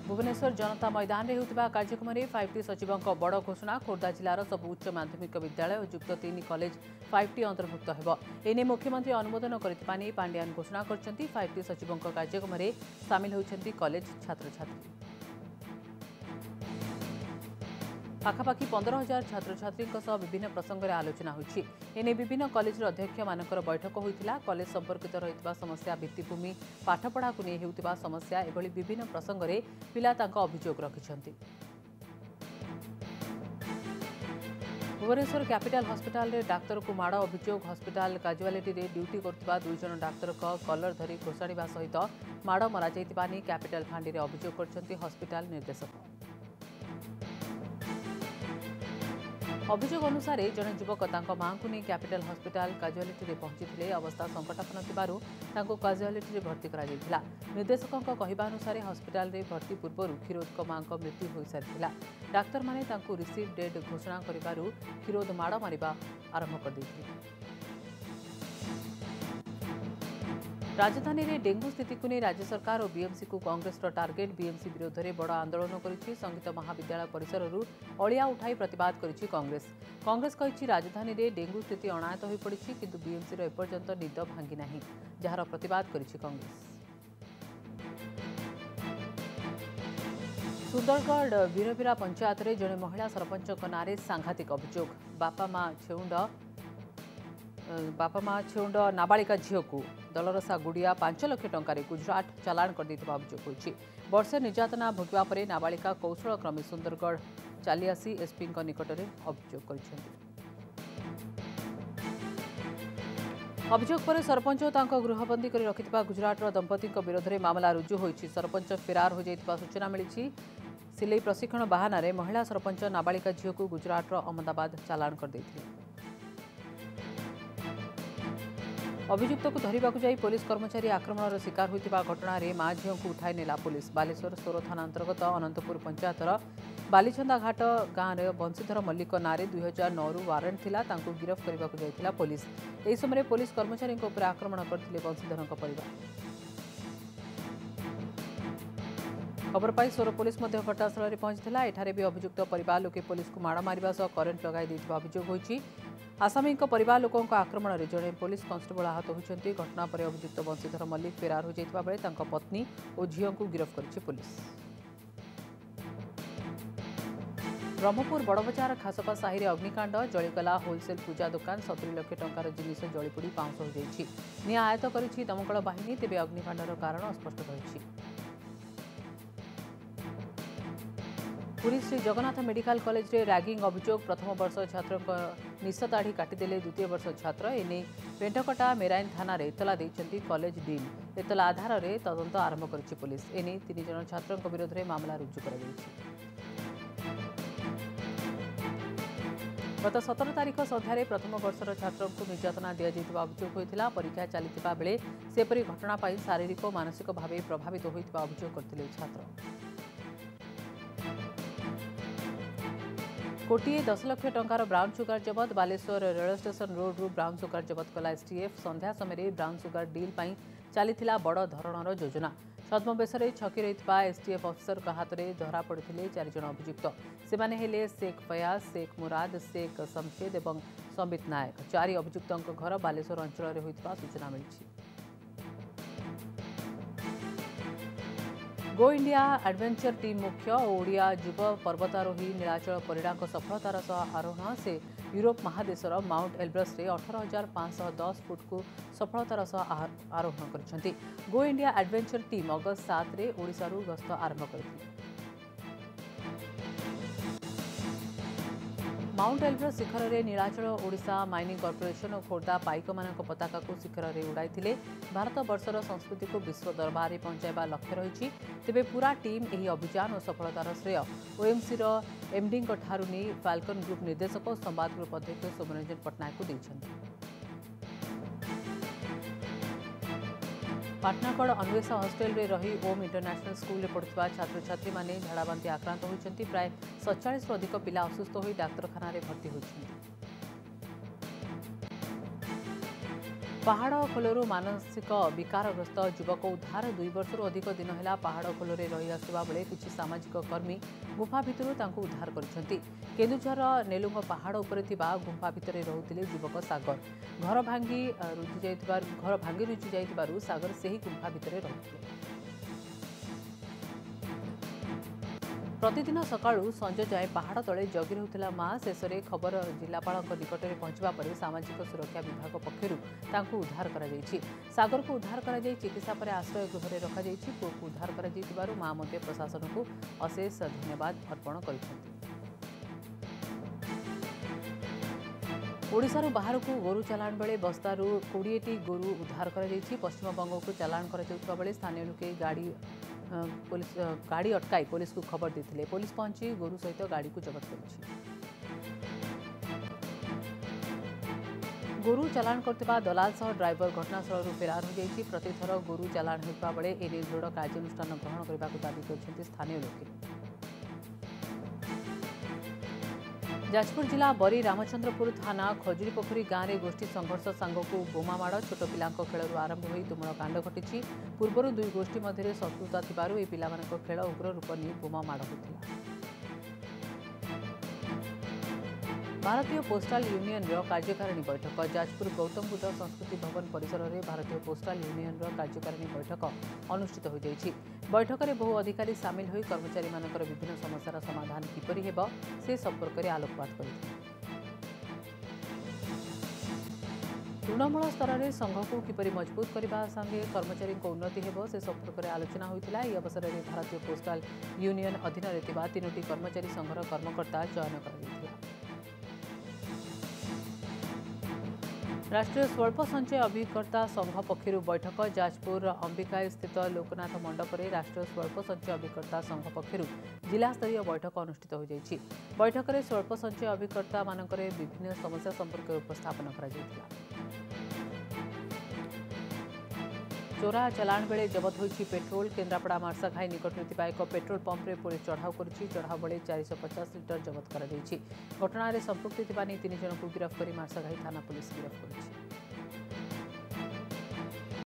भुवनेश्वर जनता मैदान में होता कार्यक्रम में 5T सचिवों बड़ घोषणा खोर्धा जिलार सब उच्च माध्यमिक विद्यालय और युक्त 3 कॉलेज 5T अंतर्भुक्त हो एने मुख्यमंत्री अनुमोदन करने पांड्यान घोषणा कर 5T सचिवों कार्यक्रम में सामिल होती कॉलेज छात्र छात्री पाखापाखि 15,000 छात्र छात्री विभिन्न प्रसंग में आलोचना होती एने विभिन्न कॉलेज अध्यक्ष मानकर बैठक होता कॉलेज संपर्कित रही समस्या भित्तिभूमि पाठपढ़ा को नहीं होता समस्या एभली विभिन्न प्रसंग में पिला अभियोग रखिंट भुवनेश्वर कैपिटल हॉस्पिटल रे डाक्तर को माड़ अभियोग हॉस्पिटल काजुआलिटी रे ड्यूटी करथिबा 2 जन डाक्तर कलर धरी घोषाणा सहित माड़ मरा जाइतिबा नि कैपिटल फांडी रे अभियोग करछन्ती हॉस्पिटल निर्देशक अभियोग अनुसार जड़े युवक मां को नहीं कैपिटल हॉस्पिटल काजुआलिटी पहुंची अवस्था संकटापन्न थिबारु तांको काजुआलिटी भर्ती करा जायथिला निर्देशकों कहवा अनुसार हॉस्पिटल रे भर्ती पूर्व क्षीरोद मां मृत्यु हो सारी डाक्तर माने तांको रिसीव डेट घोषणा करिबारु क्षीरोद माड़ मारिबा आरंभ कर दैथिले राजधानी में डेंगू स्थिति को नहीं राज्य सरकार और बीएमसी को कांग्रेस टार्गेट बीएमसी विरोध में बड़ आंदोलन करिछि संगीत महाविद्यालय परिसर अलिया उठाई प्रतिवाद करिछि कांग्रेस कहिछि राजधानी में डेंगू स्थिति अणायत हो पड़ी किंतु बीएमसी एपर्यंत निद भांगी नहीं जार प्रतिवाद करिछि कांग्रेस सुंदरगढ़ वीरवीरा पंचायत में जड़े महिला सरपंच नारे सांघातिक अभियोग बापा माँ छेउंड नाबालिका झील को दलरसा गुड़िया 5 लाख टंकार गुजरात चालाण कर अभियोग होती वर्षे निर्यातना भोगवा पर नाबालिका कौशल क्रमे सुंदरगढ़ चली आसी एसपी निकट में अभियोग अभियोग पर सरपंच और गृहबंदी कर रखिथिबा गुजरातर दंपति विरोध में मामला रुजु होईछि सरपंच फेरार हो जाइतिबा सूचना मिली सिलाई प्रशिक्षण बहाना रे महिला सरपंच नाबालिका झील को गुजरातर अहमदाबाद चालाण कर देथिले अभियुक्त को धरने को जाई पुलिस कर्मचारी आक्रमण शिकार होता घटना रे मां झील को उठाई नेला पुलिस बालेश्वर सोर थाना अंतर्गत अनंतपुर पंचायतर बालीछंदा घाट गाँव में बंशीधर मल्लिक नारे 2009 वारंट थिला तांको गिरफ्त करने को जाइथिला पुलिस एही समय पुलिस कर्मचारी उपर आक्रमण करथिले बंशीधर परिवार खबर पाई सोर पुलिस घटनास्थल में पहुंचीला एठारे भी अभियुक्त परिवार लोके पुलिस को माड़ मारिबा सह करेन्ट लगाई दैथिबा अभियोग होईछि आसामी परिवार लोकों आक्रमण में जड़े पुलिस कन्स्टेबल आहत होती घटना पर अभियुक्त बंशीधर मल्लिक फेरार हो जाता बेले पत्नी और झील को गिरफ्त कर पुलिस ब्रह्मपुर बड़बजार खासपा साहि में अग्निकांड जलीगला होलसेल पूजा दुकान 70 लाख टंकार जिनिस जलीपोड़ी पाउंस हो जाइछि निआं आयत्त करिछि दमकल बाहिनी तेबे अग्निकांडर कारण अस्पष्ट रहिछि पुरी श्री जगन्नाथ मेडिकल कॉलेज रे रैगिंग अभियोग प्रथम वर्ष छात्र निश दाढ़ी काटिदेले द्वितीय वर्ष छात्र एने पेंटकटा मेराइन थाना एतला देइछन्ती कॉलेज डीन एतला आधार में तदंत आरंभ करिछि पुलिस एने 3 जन छात्रों विरोध में मामला रुजु कर गत 17 तारीख सन्धार प्रथम वर्षर छात्रों को निर्यातना दि जाइतिबा अभियोग होइतिला परीक्षा चलितिबा बेले सेपरी घटना पाई शारीरिक और मानसिक भाव प्रभावित होइतिबा अभियोग करथिले छात्र कोटिए 10 लाख टंकार ब्राउन सुगार जबत बालेश्वर रेल स्टेशन रोड रू ब्राउन सुगार जबत कला एसटीएफ संध्या समय ब्राउन सुगार डील पाई चली बड़ धरणर योजना छद्मवेश छकी रही एसटीएफ अफिसर हाथ में धरा पड़ते 4 जन अभियुक्त से शेख फयाज शेख मुराद शेख शमशेद और संबित नायक 4 अभियुक्तों घर बालेश्वर अंचल में होता सूचना मिली गो इंडिया एडवेंचर टीम मुख्य ओडिया युव पर्वतारोही नीलाचल परिड़ा सफलतार सह आरोहण से यूरोप महादेशर माउंट एल्ब्रस रे 18,510 फुट को सफलतार सह आरोहण कर गो इंडिया एडवेंचर टीम अगस्त 7 रे ओडिशा रु गस्त आरंभ करथिले माउंट एल्ब्रस शिखर में नीलाचल ओडिशा माइनिंग कॉर्पोरेशन और खोर्धा पाइक मान पताका को शिखर में उड़ाई भारत वर्षर संस्कृति को विश्व दरबार में पहुंचाइबा लक्ष्य रही तेबे पूरा टीम यह अभियान और सफलतार श्रेय ओएमसी एमडी ठारू नहीं फाल्कन ग्रुप निर्देशक और संवाद ग्रुप अध्यक्ष सोमरंजन पट्टनायक को देइछन्ति पाटनागढ़ अन्वेषा हॉस्टेल में रही ओम इंटरनेशनल स्कूल में पढ़ुवा छात्र छात्री माने झाड़ाबांति आक्रांत होती प्राय 47 अधिक पिला असुस्थ हो डाक्तखाना भर्ती होती पहाड़ खोलरू मानसिक विकारग्रस्त युवक उद्धार 2 वर्षर अधिक दिन है पहाड़ खोल रही आसुवा बेले किसी सामाजिक कर्मी गुंफा भितर उद्धार कर केन्दुझर नेलुंग पहाड़ उपर गुंफा भितर रोते युवक सागर घर भांगी रुचि जाइथिबारु सागर से गुंफा भितर रोते प्रतिदिन सकाळू संज जाए पहाड़ तले जगी रहुथिला मां शेष में खबर जिलापाल निकट में पहुंचवा पर सामाजिक सुरक्षा विभाग पक्षर उद्धार कर सागर को उद्धार कर चिकित्सा पर आश्रय गृह में रखा पुओ को उद्धार कर मां मध्य प्रशासन को अशेष धन्यवाद अर्पण कर ओडिशारू बाहर को गोरु चालाण बेले बस्तारू 20टी गोरु उद्धार कर पश्चिमबंग को चालाण कर स्थानीय लोके गाड़ी अटकाई पुलिस को खबर देते पुलिस पहुंची गोरु सहित गाड़ी को जबत कर गोरु चालाण करथिबा दलाल सह ड्राइवर घटनास्थल फेरार हो जाइछि। प्रतिथर गोरु चालाण होता बेले एने दृढ़ कार्यानुष्ठान ग्रहण करने को दाबी कर स्थानीय लोके। जाजपुर जिला बरी रामचंद्रपुर थाना खजुरीपोखरी गाँव में गोष्ठी संघर्ष सांगक बोमामाड़ छोट पिला खेल आरंभ हो तुमुल कांड घटी पूर्वर दुई गोष्ठी मध्य शत्रुता थिबारु ए पिलामानक खेल उग्र रूप नहीं बोमामाड़ होता। भारतीय पोस्टाल यूनियन कार्यकारिणी बैठक जाजपुर गौतम बुद्ध संस्कृति भवन परिसर में भारतीय पोस्टाल यूनियन कार्यकारिणी बैठक अनुष्ठित हो जाइछि। बैठक में बहु अधिकारी सामिल होई कर्मचारी मानकर विभिन्न समस्यार समाधान किपरि हेब से संपर्क में आलोकपात करथिले। तृणमूल स्तर में संघ को किपरि मजबूत करने संगे कर्मचारी उन्नति हेब से संपर्क में आलोचना होता। यह अवसर में भारतीय पोस्टाल यूनियन अधीन में 3टी कर्मचारी संघर कर्मकर्ता चयन कर राष्ट्रीय स्वल्प संचय अभिकर्ता संघ पक्षर बैठक जाजपुर अंबिका स्थित लोकनाथ मंडप में राष्ट्रीय स्वल्प संचय अभिकर्ता संघ पक्षर जिला स्तरीय बैठक अनुष्ठित हो जाइछि। बैठक में स्वल्प संचय अभिकर्ता मानकर विभिन्न समस्या संपर्क में उपस्थापन करा चोरा चालाण बेले जबत होइछि पेट्रोल केन्द्रापड़ा मार्साघाई निकट में एक पेट्रोल पंप में पुलिस चढ़ाऊ करिछि। चढ़ाऊ बेले 450 लिटर जबत करा घटना में संपृक्ति 3 जन को गिरफ्त कर मार्साघाई थाना पुलिस गिरफ्त करिछि।